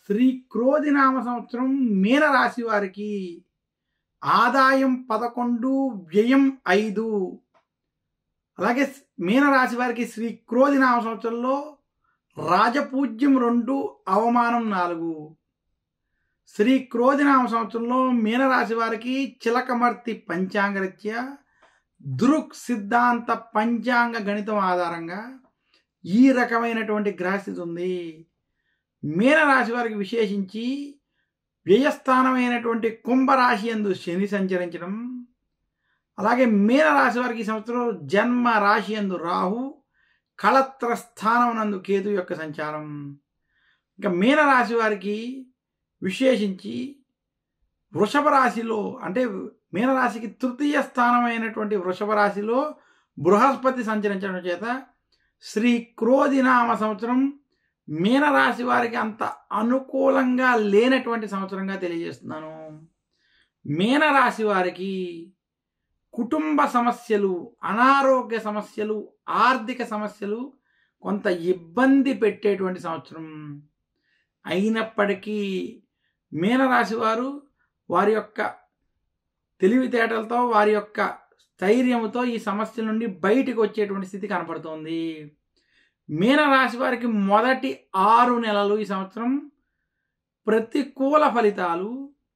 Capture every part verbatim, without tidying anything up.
శ్రీ క్రోధినామ సంవత్సరం మీనరాశి వారికి ఆదాయం పదకొండు, వ్యయం ఐదు. అలాగే మీనరాశి వారికి శ్రీ క్రోధినామ సంవత్సరంలో రాజపూజ్యం రెండు, అవమానం నాలుగు. శ్రీ క్రోధినామ సంవత్సరంలో మీనరాశి వారికి చిలకమర్తి పంచాంగరీత్యా దృక్ సిద్ధాంత పంచాంగ గణితం ఆధారంగా ఈ రకమైనటువంటి గ్రహస్థితి ఉంది. మీనరాశి వారికి విశేషించి వ్యయస్థానమైనటువంటి కుంభరాశి యందు శని సంచరించడం, అలాగే మీనరాశి వారికి ఈ సంవత్సరం జన్మ రాశి యందు రాహు, కళత్ర స్థానం నందు కేతు యొక్క సంచారం. ఇంకా మీనరాశి వారికి విశేషించి వృషభ రాశిలో అంటే మీనరాశికి తృతీయ స్థానమైనటువంటి వృషభ రాశిలో బృహస్పతి సంచరించడం చేత శ్రీ క్రోధినామ సంవత్సరం మీనరాశి వారికి అంత అనుకూలంగా లేనటువంటి సంవత్సరంగా తెలియజేస్తున్నాను. మీనరాశి వారికి కుటుంబ సమస్యలు, అనారోగ్య సమస్యలు, ఆర్థిక సమస్యలు కొంత ఇబ్బంది పెట్టేటువంటి సంవత్సరం. అయినప్పటికీ మీనరాశి వారు వారి యొక్క తెలివితేటలతో, వారి యొక్క స్థైర్యంతో ఈ సమస్యల నుండి బయటికి వచ్చేటువంటి స్థితి కనపడుతోంది. మీనరాశి వారికి మొదటి ఆరు నెలలు ఈ సంవత్సరం ప్రతికూల ఫలితాలు,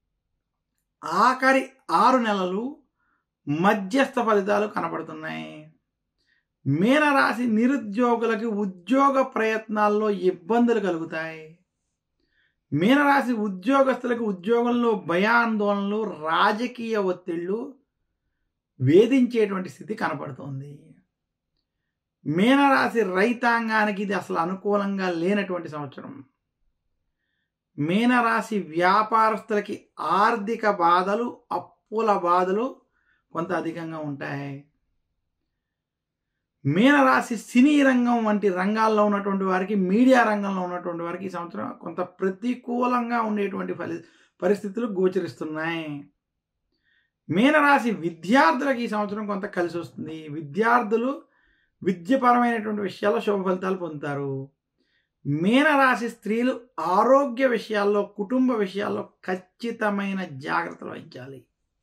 ఆఖరి ఆరు నెలలు మధ్యస్థ ఫలితాలు కనపడుతున్నాయి. మీనరాశి నిరుద్యోగులకి ఉద్యోగ ప్రయత్నాల్లో ఇబ్బందులు కలుగుతాయి. మీనరాశి ఉద్యోగస్తులకు ఉద్యోగంలో భయాందోళనలు, రాజకీయ ఒత్తిళ్లు వేధించేటువంటి స్థితి కనపడుతోంది. మీనరాశి రైతాంగానికి ఇది అసలు అనుకూలంగా లేనటువంటి సంవత్సరం. మీనరాశి వ్యాపారస్తులకి ఆర్థిక బాధలు, అప్పుల బాధలు కొంత అధికంగా ఉంటాయి. మీనరాశి సినీ రంగం వంటి రంగాల్లో ఉన్నటువంటి వారికి, మీడియా రంగంలో ఉన్నటువంటి వారికి ఈ సంవత్సరం కొంత ప్రతికూలంగా ఉండేటువంటి ఫలి పరిస్థితులు గోచరిస్తున్నాయి. మీనరాశి విద్యార్థులకు ఈ సంవత్సరం కొంత కలిసి వస్తుంది. విద్యార్థులు విద్యపరమైనటువంటి విషయాల్లో శుభ ఫలితాలు పొందుతారు. మీనరాశి స్త్రీలు ఆరోగ్య విషయాల్లో, కుటుంబ విషయాల్లో ఖచ్చితమైన జాగ్రత్తలు వహించాలి.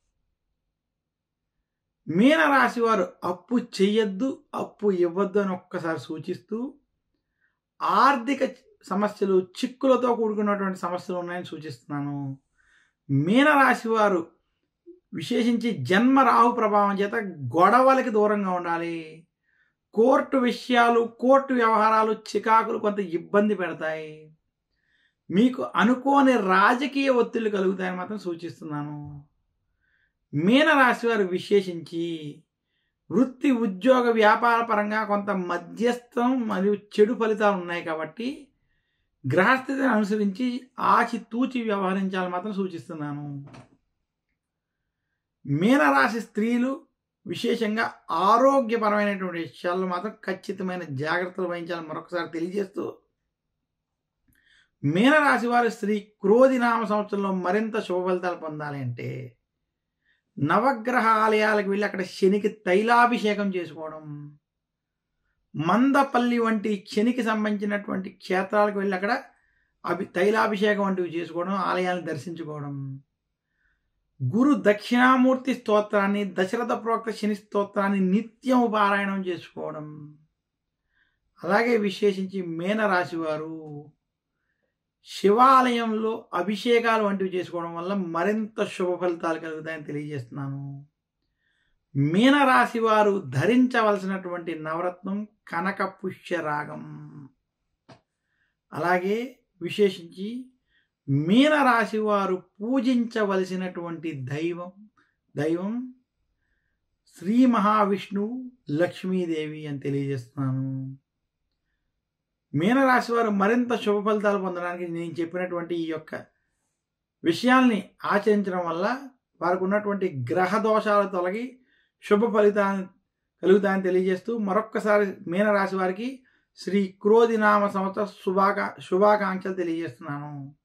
మీనరాశి వారు అప్పు చెయ్యొద్దు, అప్పు ఇవ్వద్దు అని ఒక్కసారి సూచిస్తూ, ఆర్థిక సమస్యలు, చిక్కులతో కూడుకున్నటువంటి సమస్యలు ఉన్నాయని సూచిస్తున్నాను. మీనరాశి వారు విశేషించి జన్మ రాహు ప్రభావం చేత గొడవలకి దూరంగా ఉండాలి. కోర్టు విషయాలు, కోర్టు వ్యవహారాలు, చికాకులు కొంత ఇబ్బంది పెడతాయి. మీకు అనుకోని రాజకీయ ఒత్తిళ్లు కలుగుతాయని మాత్రం సూచిస్తున్నాను. మీనరాశి వారు విశేషించి వృత్తి, ఉద్యోగ, వ్యాపార పరంగా కొంత మధ్యస్థం మరియు చెడు ఫలితాలు ఉన్నాయి కాబట్టి గ్రహస్థితిని అనుసరించి ఆచితూచి వ్యవహరించాలని మాత్రం సూచిస్తున్నాను. మీనరాశి స్త్రీలు విశేషంగా ఆరోగ్యపరమైనటువంటి విషయాల్లో మాత్రం ఖచ్చితమైన జాగ్రత్తలు వహించాలని మరొకసారి తెలియజేస్తూ, మీనరాశి వారు శ్రీ క్రోధినామ సంవత్సరంలో మరింత శుభ ఫలితాలు పొందాలి అంటే నవగ్రహ ఆలయాలకు వెళ్ళి అక్కడ శనికి తైలాభిషేకం చేసుకోవడం, మందపల్లి వంటి శనికి సంబంధించినటువంటి క్షేత్రాలకు వెళ్ళి అక్కడ అభి తైలాభిషేకం వంటివి చేసుకోవడం, ఆలయాలను దర్శించుకోవడం, గురు దక్షిణామూర్తి స్తోత్రాన్ని, దశరథ ప్రోక్త శని స్తోత్రాన్ని నిత్యం పారాయణం చేసుకోవడం, అలాగే విశేషించి మీనరాశి వారు శివాలయంలో అభిషేకాలు వంటివి చేసుకోవడం వల్ల మరింత శుభ ఫలితాలు కలుగుతాయని తెలియజేస్తున్నాను. మీనరాశి వారు ధరించవలసినటువంటి నవరత్నం కనక పుష్యరాగం. అలాగే విశేషించి మీనరాశి వారు పూజించవలసినటువంటి దైవం దైవం శ్రీ మహావిష్ణువు, లక్ష్మీదేవి అని తెలియజేస్తున్నాను. మీనరాశి వారు మరింత శుభ ఫలితాలు పొందడానికి నేను చెప్పినటువంటి ఈ యొక్క విషయాల్ని ఆచరించడం వల్ల వారికి ఉన్నటువంటి గ్రహ దోషాలు తొలగి శుభ ఫలితాన్ని కలుగుతాయని తెలియజేస్తూ మరొక్కసారి మీనరాశి వారికి శ్రీ క్రోధినామ సంవత్సర శుభాకా శుభాకాంక్షలు తెలియజేస్తున్నాను.